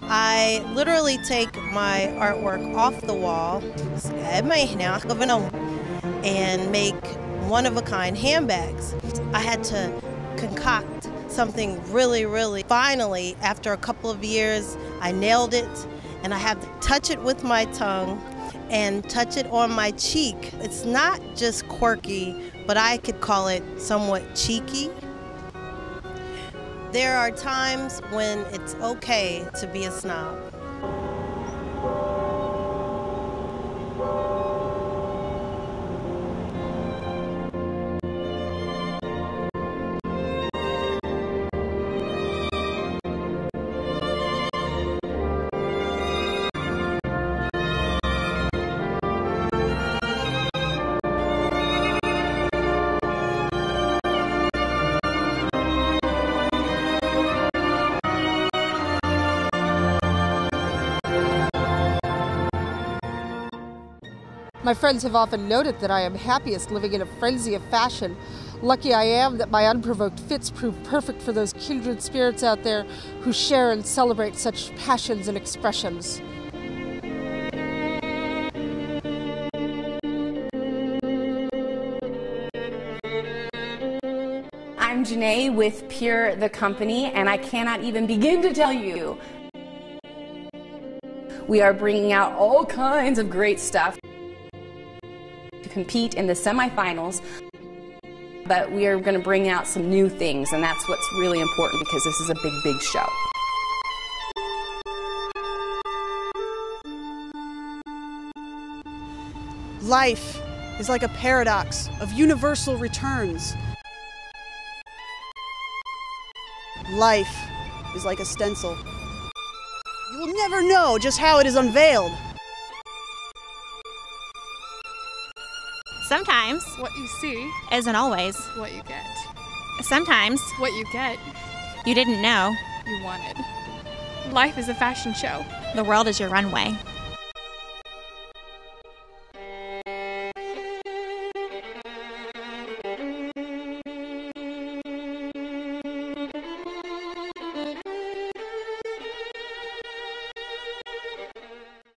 I literally take my artwork off the wall and make one-of-a-kind handbags. I had to concoct something really, finally, after a couple of years, I nailed it, and I have to touch it with my tongue and touch it on my cheek. It's not just quirky, but I could call it somewhat cheeky. There are times when it's okay to be a snob. My friends have often noted that I am happiest living in a frenzy of fashion. Lucky I am that my unprovoked fits prove perfect for those kindred spirits out there who share and celebrate such passions and expressions. I'm Janae with Pure the Company, and I cannot even begin to tell you. We are bringing out all kinds of great stuff to compete in the semifinals, but we are going to bring out some new things, and that's what's really important because this is a big show. Life is like a paradox of universal returns. Life is like a stencil. You will never know just how it is unveiled. Sometimes what you see isn't always what you get. Sometimes What you get, you didn't know. you wanted. Life is a fashion show. The world is your runway.